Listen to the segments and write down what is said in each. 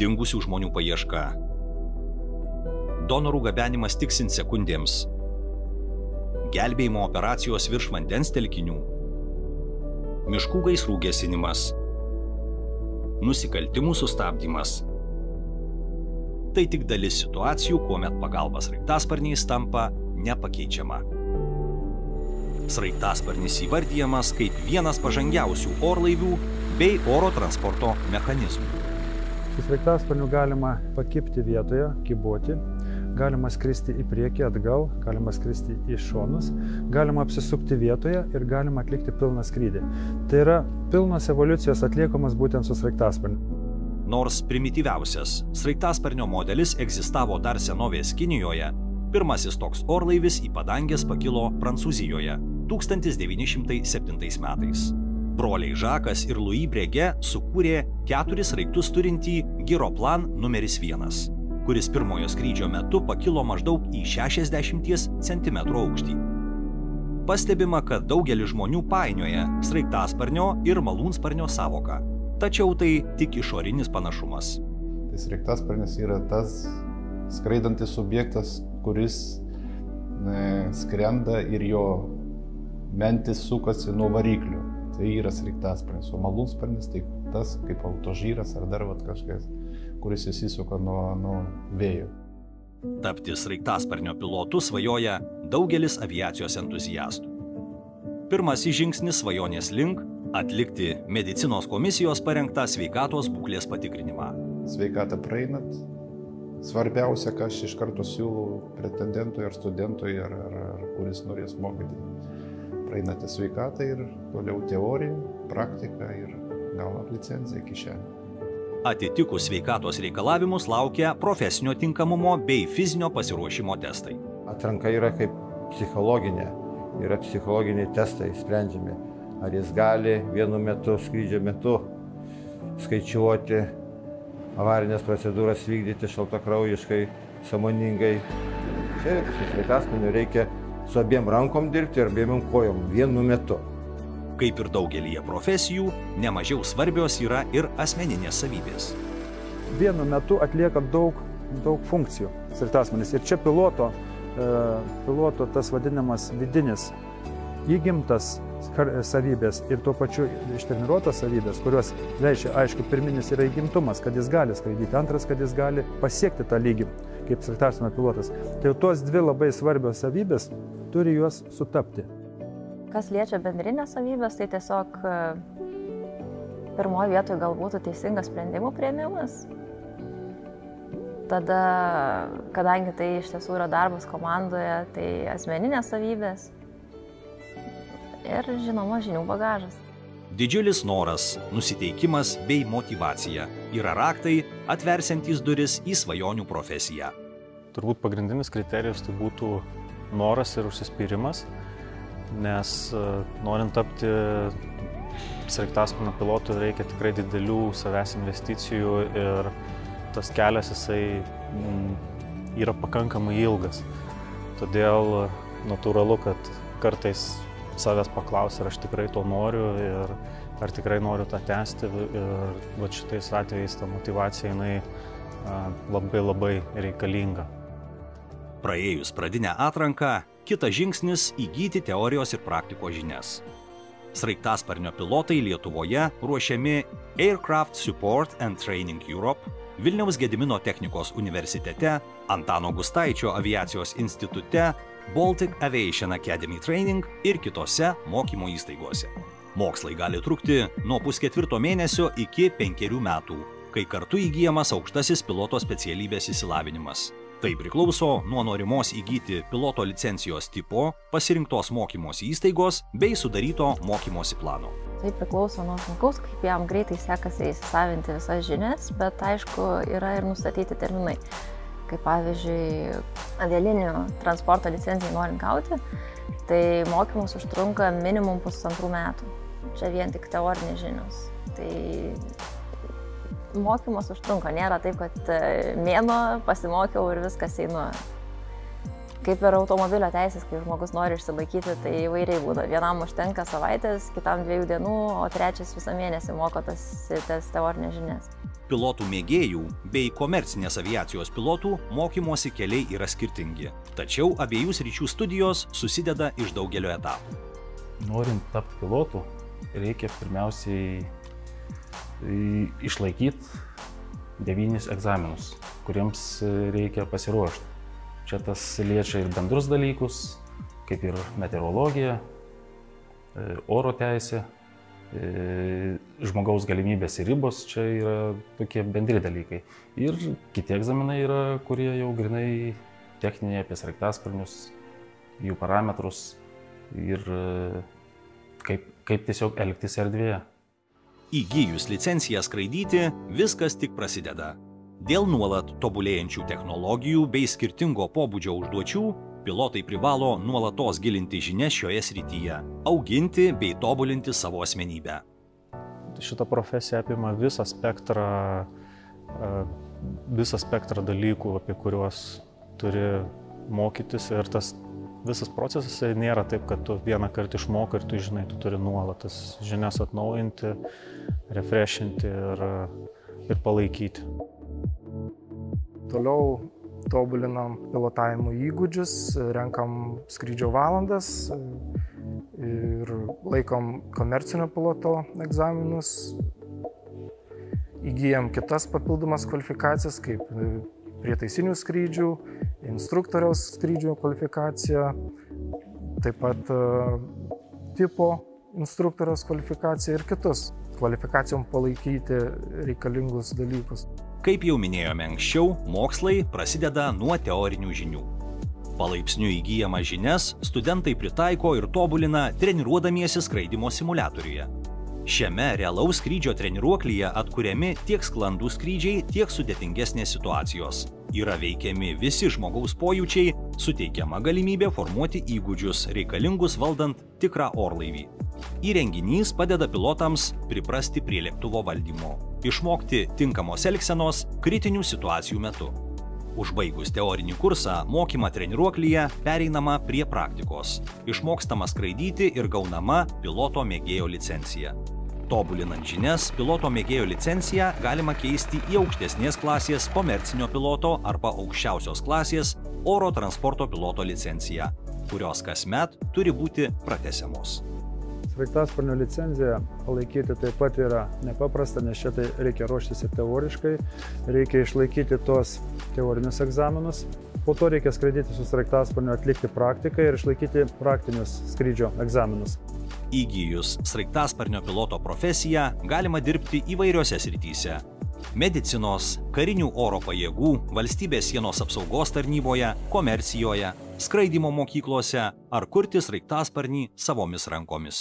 dingusių žmonių paieška. Donorų gabenimas tiksint sekundėms. Gelbėjimo operacijos virš vandens telkinių. Miškų gaisrų gesinimas. Nusikaltimų sustabdymas. Tai tik dalis situacijų, kuomet pagalba sraigtasparniais tampa nepakeičiama. Sraigtasparnis įvardijamas kaip vienas pažangiausių orlaivių bei oro transporto mechanizmų. Su sraigtasparniu galima pakibti vietoje, kyboti, galima skristi į priekį, atgal, galima skristi į šonus, galima apsisukti vietoje ir galima atlikti pilną skrydį. Tai yra pilnos evoliucijos atliekamas būtent su sraigtasparniu. Nors primityviausias sraigtasparnio modelis egzistavo dar senovės Kinijoje, pirmasis toks orlaivis į padanges pakilo Prancūzijoje 1907 metais. Broliai Žakas ir Louis Breguet sukūrė 4 sraigtus turintį Gyroplan numeris 1, kuris pirmojo skrydžio metu pakilo maždaug į 60 cm aukštį. Pastebima, kad daugelis žmonių painioja sraigtasparnio ir malūnsparnio sąvoką, tačiau tai tik išorinis panašumas. Tai sraigtasparnis yra tas skraidantis objektas, kuris skrenda ir jo mentis sukasi nuo variklių. Tai yra sraigtasparnis, o malūnsparnis tai tas kaip autožyras ar dar kažkas, kuris įsisuka nuo vėjo. Tapti sraigtasparnio pilotu svajoja daugelis aviacijos entuziastų. Pirmasis žingsnis svajonės link – atlikti medicinos komisijos parengtą sveikatos būklės patikrinimą. Sveikatą praeinat. Svarbiausia, ką aš iš karto siūlau pretendentui ar studentui, ar kuris norės mokyti. Praeinate sveikatą ir toliau teoriją, praktiką ir gaunat licenciją kišenę. Atitikus sveikatos reikalavimus laukia profesinio tinkamumo bei fizinio pasiruošimo testai. Atranka yra kaip psichologinė. Yra psichologiniai testai sprendžiami. Ar jis gali vienu metu, skrydžio metu, skaičiuoti, avarinės procedūras vykdyti šaltakraujiškai, sąmoningai. Čia su sraigtasparniu reikia su abiem rankom dirbti ir abiem kojom vienu metu. Kaip ir daugelyje profesijų, nemažiau svarbios yra ir asmeninės savybės. Vienu metu atlieka daug funkcijų sraigtasparnis. Ir čia piloto tas vadinamas vidinis įgimtas savybės ir tuo pačiu ištreniruotos savybės, kurios leidžia, aišku, pirminis yra įgimtumas, kad jis gali skraidyti, antras, kad jis gali pasiekti tą lygį kaip sraigtasparnio pilotas. Tai tos dvi labai svarbios savybės turi juos sutapti. Kas liečia bendrinės savybės, tai tiesiog pirmoje vietoje galbūt teisingas sprendimų priėmimas. Tada, kadangi tai iš tiesų yra darbas komandoje, tai asmeninės savybės ir, žinoma, žinių bagažas. Didžiulis noras, nusiteikimas bei motyvacija yra raktai, atversiantys duris į svajonių profesiją. Turbūt pagrindinis kriterijus tai būtų noras ir užsispyrimas, nes norint tapti sraigtasparnio pilotu reikia tikrai didelių savęs investicijų ir tas kelias jisai yra pakankamai ilgas. Todėl natūralu, kad kartais savęs paklausia, ar aš tikrai to noriu ir ar tikrai noriu tą tęsti. Ir šitais atvejais ta motyvacija jinai labai reikalinga. Praėjus pradinę atranką, kitas žingsnis – įgyti teorijos ir praktikos žinias. Sraigtasparnio pilotai Lietuvoje ruošiami Aircraft Support and Training Europe, Vilniaus Gedimino technikos universitete, Antano Gustaičio aviacijos institute, Baltic Aviation Academy Training ir kitose mokymo įstaigose. Mokslai gali trukti nuo pusketvirto mėnesio iki 5 metų, kai kartu įgyjamas aukštasis piloto specialybės išsilavinimas. Tai priklauso nuo norimos įgyti piloto licencijos tipo, pasirinktos mokymosi įstaigos bei sudaryto mokymosi plano. Tai priklauso nuo žmogaus, kaip jam greitai sekasi įsisavinti visas žinias, bet aišku yra ir nustatyti terminai. Kaip pavyzdžiui, avialinijų transporto licencijai norint gauti, tai mokymus užtrunka minimum 1,5 metų. Čia vien tik teorinės žinios. Tai mokymas užtrunka, nėra taip, kad mėnuo pasimokiau ir viskas einu. Kaip ir automobilio teisės, kai žmogus nori išsilaikyti, tai įvairiai būna. Vienam užtenka savaitės, kitam 2 dienų, o trečias visą mėnesį moko tas teorinės žinias. Pilotų mėgėjų bei komercinės aviacijos pilotų mokymosi keliai yra skirtingi, tačiau abiejų sričių studijos susideda iš daugelio etapų. Norint tapti pilotu, reikia pirmiausiai išlaikyti 9 egzaminus, kuriems reikia pasiruošti. Čia tas liečia ir bendrus dalykus, kaip ir meteorologija, oro teisė, žmogaus galimybės ir ribos, čia yra tokie bendri dalykai. Ir kiti egzaminai yra, kurie jau grinai techniniai apie sraigtasparnius, jų parametrus ir kaip tiesiog elgtis erdvėje. Įgijus licenciją skraidyti, viskas tik prasideda. Dėl nuolat tobulėjančių technologijų bei skirtingo pobūdžio užduočių, pilotai privalo nuolatos gilinti žinias šioje srityje, auginti bei tobulinti savo asmenybę. Šita profesija apima visą spektrą dalykų, apie kuriuos turi mokytis, ir tas visas procesas nėra taip, kad tu vieną kartą išmokai ir tu žinai, tu turi nuolat tas žinias atnaujinti, refreshinti ir palaikyti. Toliau tobulinam pilotavimo įgūdžius, renkam skrydžio valandas ir laikom komercinio piloto egzaminus. Įgyjam kitas papildomas kvalifikacijas, kaip prietaisinių skrydžių, instruktoriaus skrydžių kvalifikacija, taip pat tipo instruktoriaus kvalifikacija ir kitus kvalifikacijom palaikyti reikalingus dalykus. Kaip jau minėjome anksčiau, mokslai prasideda nuo teorinių žinių. Palaipsniui įgyjamas žinias studentai pritaiko ir tobulina treniruodamiesi skraidymo simuliatoriuje. Šiame realaus skrydžio treniruoklyje atkuriami tiek sklandūs skrydžiai, tiek sudėtingesnės situacijos. Yra veikiami visi žmogaus pojūčiai, suteikiama galimybė formuoti įgūdžius reikalingus valdant tikrą orlaivį. Įrenginys padeda pilotams priprasti prie lėktuvo valdymo, išmokti tinkamos elgsenos kritinių situacijų metu. Užbaigus teorinį kursą, mokymą treniruoklyje pereinama prie praktikos, išmokstama skraidyti ir gaunama piloto mėgėjo licencija. Tobulinant žinias, piloto mėgėjo licenciją galima keisti į aukštesnės klasės komercinio piloto arba aukščiausios klasės oro transporto piloto licenciją, kurios kasmet turi būti pratęsiamos. Sraigtasparnio licenciją palaikyti taip pat yra nepaprasta, nes čia tai reikia ruoštis ir teoriškai, reikia išlaikyti tos teorinius egzaminus, po to reikia skraidyti su sraigtasparniu, atlikti praktiką ir išlaikyti praktinius skrydžio egzaminus. Įgyjus sraigtasparnio piloto profesiją galima dirbti įvairiose srityse – medicinos, karinių oro pajėgų, valstybės sienos apsaugos tarnyboje, komercijoje, skraidymo mokyklose ar kurti sraigtasparnį savomis rankomis.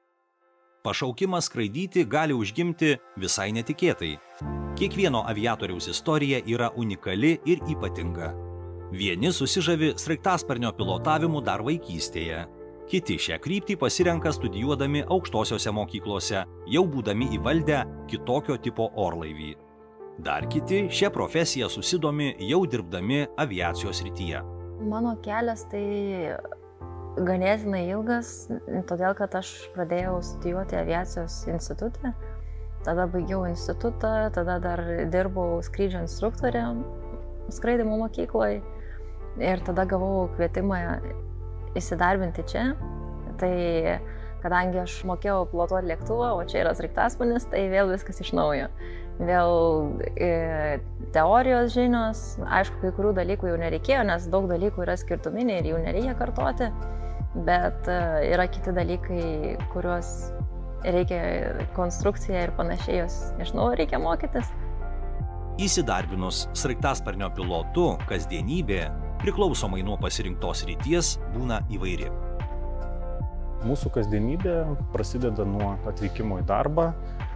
Pašaukimas skraidyti gali užgimti visai netikėtai. Kiekvieno aviatoriaus istorija yra unikali ir ypatinga. Vieni susižavi sraigtasparnio pilotavimu dar vaikystėje. Kiti šią kryptį pasirenka studijuodami aukštosiose mokyklose, jau būdami įvaldę kitokio tipo orlaivį. Dar kiti šią profesiją susidomi jau dirbdami aviacijos srityje. Mano kelias tai ganėtinai ilgas, todėl kad aš pradėjau studijuoti aviacijos institutą. Tada baigiau institutą, tada dar dirbau skrydžio instruktorė skraidymo mokykloje ir tada gavau kvietimą įsidarbinti čia. Tai kadangi aš mokėjau pilotuoti lėktuvą, o čia yra sraigtasparnis, tai vėl viskas iš naujo. Vėl teorijos žinios, aišku, kai kurių dalykų jau nereikėjo, nes daug dalykų yra skirtuminiai ir jų nereikia kartoti, bet yra kiti dalykai, kuriuos reikia konstrukcija ir panašiai, jos iš naujo reikia mokytis. Įsidarbinus sraigtasparnio pilotu, kasdienybė, priklausomai nuo pasirinktos srities, būna įvairi. Mūsų kasdienybė prasideda nuo atvykimo į darbą,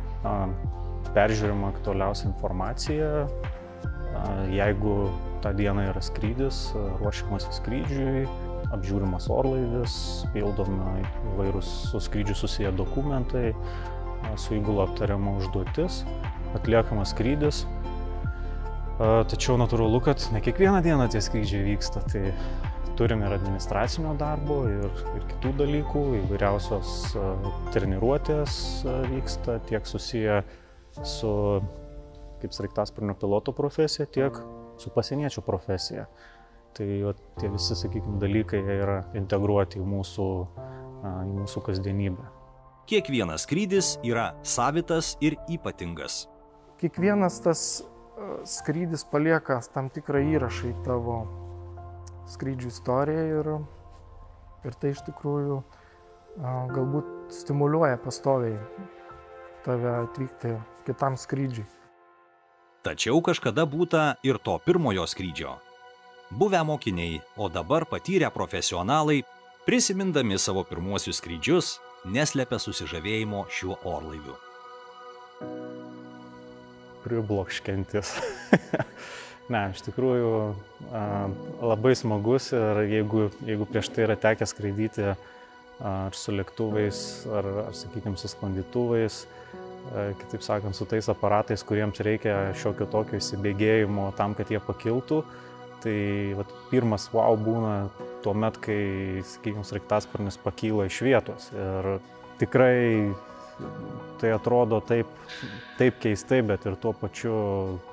peržiūrima aktualiausia informacija. Jeigu tą dieną yra skrydis, ruošiamas skrydžiui, apžiūrimas orlaivis, pildoma įvairūs su skrydžiu susiję dokumentai, su įgula aptariama užduotis, atliekamas skrydis. Tačiau natūralu, kad ne kiekvieną dieną tie skrydžiai vyksta, tai turim ir administracinio darbo, ir kitų dalykų, įvairiausios treniruotės vyksta, tiek susiję su kaip sraigtasparnio piloto profesija, tiek su pasieniečio profesija. Tai tie visi, sakykime, dalykai yra integruoti į mūsų kasdienybę. Kiekvienas skrydis yra savitas ir ypatingas. Kiekvienas tas skrydis palieka tam tikrą įrašą į tavo skrydžių istoriją ir tai iš tikrųjų galbūt stimuliuoja pastoviai tave atvykti kitam skrydžiui. Tačiau kažkada būta ir to pirmojo skrydžio. Buvę mokiniai, o dabar patyrę profesionalai, prisimindami savo pirmuosius skrydžius, neslepia susižavėjimo šiuo orlaiviu. Priblokškiantis. Ne, iš tikrųjų labai smagus ir jeigu prieš tai yra tekę skraidyti ar su lėktuvais, ar sakykime, su sklandytuvais, kitaip sakant, su tais aparatais, kuriems reikia šiokio tokio įsibėgėjimo tam, kad jie pakiltų, tai pirmas wow būna tuo met, kai, sakykime, sraigtasparnis pakyla iš vietos. Ir tikrai tai atrodo taip keistai, bet ir tuo pačiu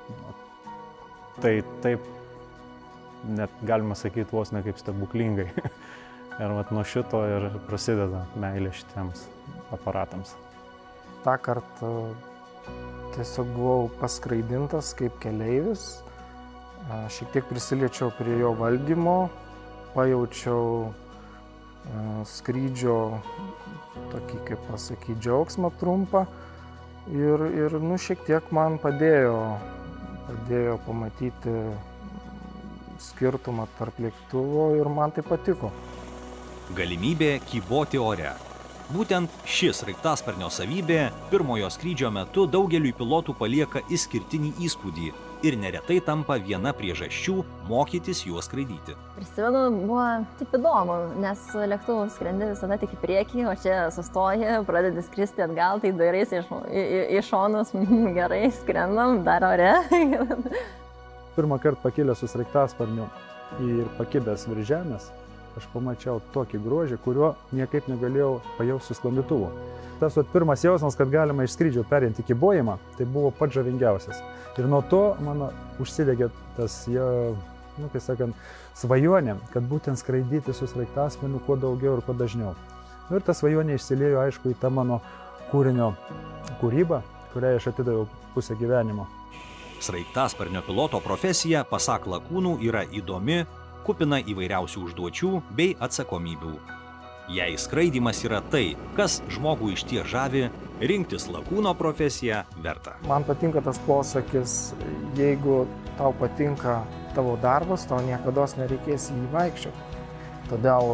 taip net galima sakyti vos ne kaip stebuklingai. Ir nuo šito ir prasideda meilė šitiems aparatams. Ta kartą tiesiog buvau paskraidintas kaip keleivis, šiek tiek prisiliečiau prie jo valdymo, pajaučiau skrydžio tokį, kaip pasakyti, džiaugsmą trumpą ir šiek tiek man padėjo pamatyti skirtumą tarp lėktuvo ir man tai patiko. Galimybė kyboti ore. Būtent ši sraigtasparnio savybė pirmojo skrydžio metu daugeliui pilotų palieka išskirtinį įspūdį ir neretai tampa viena priežasčių mokytis juo skraidyti. Prisimenu, buvo taip įdomu, nes lėktuvų skrendi visada tik į priekį, o čia sustoji, pradedi skristi atgal, tai dairaisi į šonus, gerai, skrendam, dar ore. Pirmą kartą pakilęs su sraigtasparniu ir pakibęs virš žemės, aš pamačiau tokį grožį, kurio niekaip negalėjau pajausti su sklandytuvu. Tas pirmas jausmas, kad galima iš skrydžio perimti kybojimą, tai buvo pats žavingiausias. Ir nuo to mano užsidegė tas, kaip sakant, svajonė, kad būtent skraidyti su sraigtasparniu kuo daugiau ir kuo dažniau. Ir ta svajonė išsiliejo, aišku, į tą mano kūrinio kūrybą, kuriai aš atidaviau pusę gyvenimo. Sraigtasparnio piloto profesija, pasak lakūnų, yra įdomi, kupina įvairiausių užduočių bei atsakomybių. Jei skraidymas yra tai, kas žmogų išties žavi, rinktis lakūno profesiją verta. Man patinka tas posakis, jeigu tau patinka tavo darbas, tau niekados nereikės jį vaikščioti. Todėl,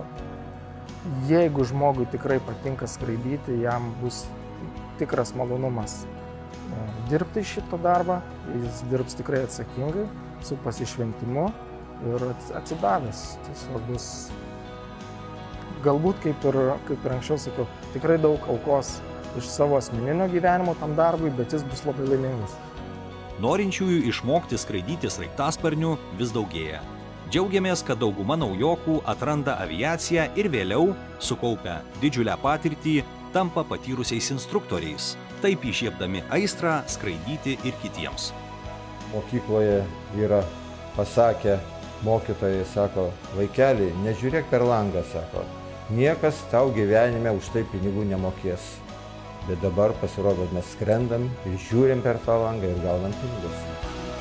jeigu žmogui tikrai patinka skraidyti, jam bus tikras malonumas dirbti šitą darbą, jis dirbs tikrai atsakingai, su pasišventimu ir atsidavęs. Tiesiog bus, galbūt, kaip ir anksčiau sakiau, tikrai daug aukos iš savo asmeninio gyvenimo tam darbui, bet jis bus labai laimingas. Norinčiųjų išmokti skraidyti sraigtasparniu vis daugėja. Džiaugiamės, kad dauguma naujokų atranda aviaciją ir vėliau, sukaupę didžiulę patirtį, tampa patyrusiais instruktoriais, taip įžiebdami aistrą skraidyti ir kitiems. Mokykloje yra pasakę mokytojai, sako, vaikeli, nežiūrėk per langą, sako, niekas tau gyvenime už tai pinigų nemokės. Bet dabar pasirodo, mes skrendam ir žiūrim per tą langą ir gaunam pinigus.